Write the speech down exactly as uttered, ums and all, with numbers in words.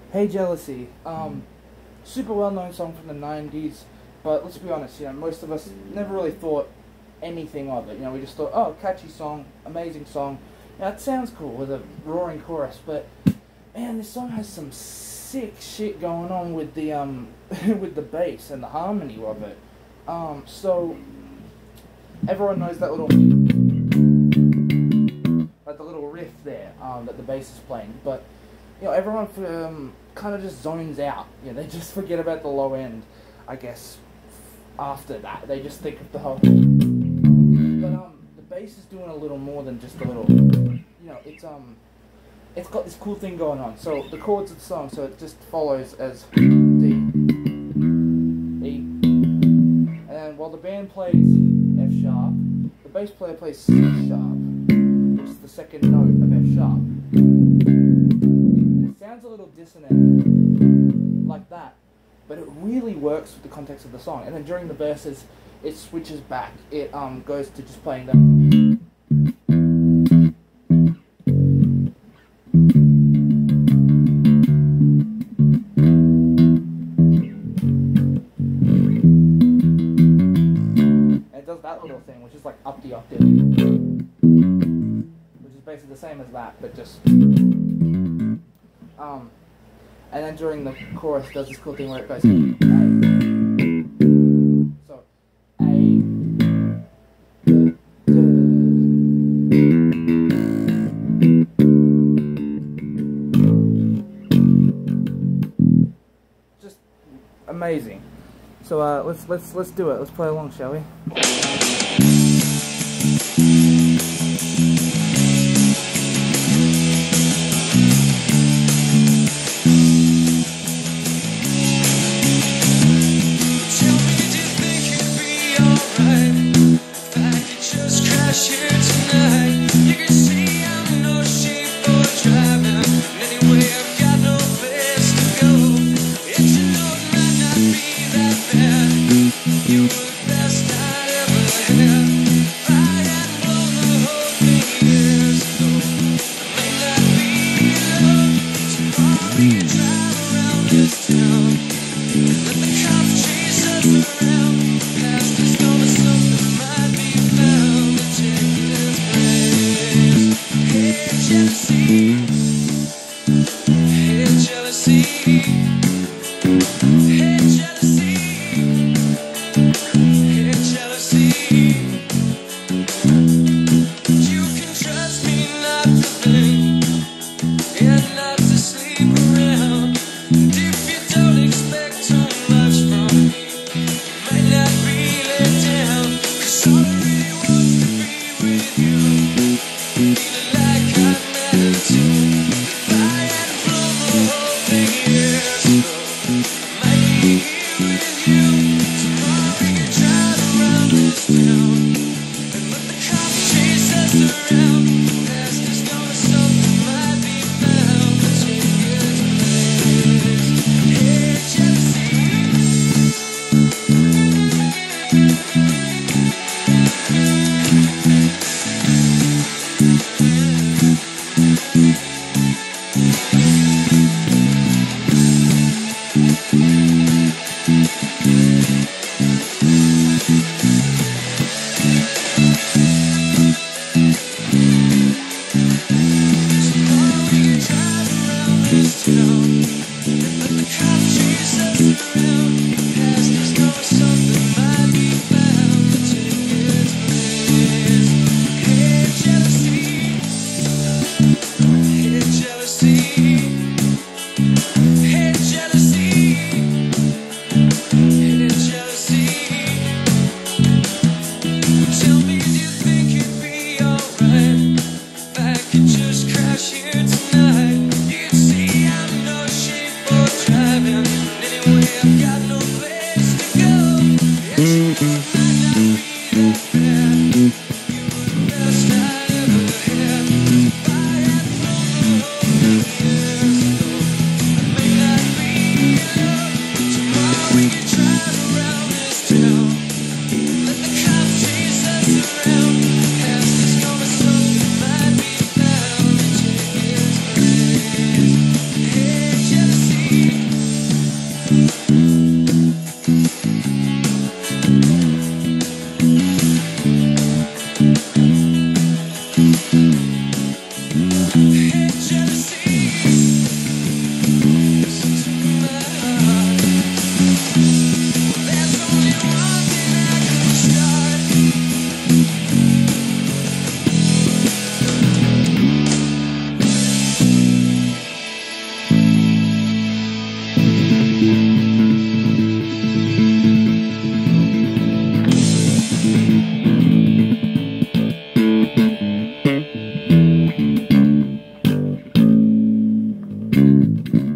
Hey Jealousy, um, super well-known song from the nineties, but let's be honest, you know, most of us never really thought anything of it. You know, we just thought, oh, catchy song, amazing song. Now, it sounds cool with a roaring chorus, but man, this song has some sick shit going on with the um with the bass and the harmony of it. Um, so everyone knows that little like the little riff there um, that the bass is playing, but you know, everyone um, kind of just zones out. You know, they just forget about the low end, I guess. After that, they just think of the whole. But um, the bass is doing a little more than just a little. You know, it's um, it's got this cool thing going on. So the chords of the song, so it just follows as D, E, and then while the band plays F sharp, the bass player plays C sharp, which is the second note of F sharp. It sounds a little dissonant, like that, but it really works with the context of the song. And then during the verses, it switches back. It um goes to just playing the. That little thing, which is like up the octave, which is basically the same as that, but just um, and then during the chorus, does this cool thing where it goes A, so A, D, D. Just amazing. So uh, let's let's let's do it. Let's play along, shall we? Just crash here tonight. You can see I'm no Bye.